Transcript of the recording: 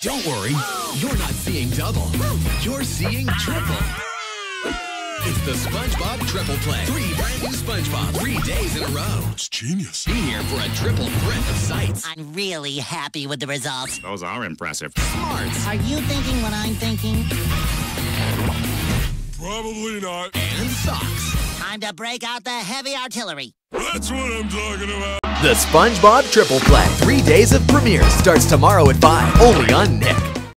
Don't worry, you're not seeing double. You're seeing triple. It's the SpongeBob Triple Play. 3 brand new SpongeBob, 3 days in a row. It's genius. Be here for a triple threat of sights. I'm really happy with the results. Those are impressive. Smarts. Are you thinking what I'm thinking? Probably not. And socks. Time to break out the heavy artillery. That's what I'm talking about. The SpongeBob Triple Play. 3 days of premieres starts tomorrow at 5, only on Nick.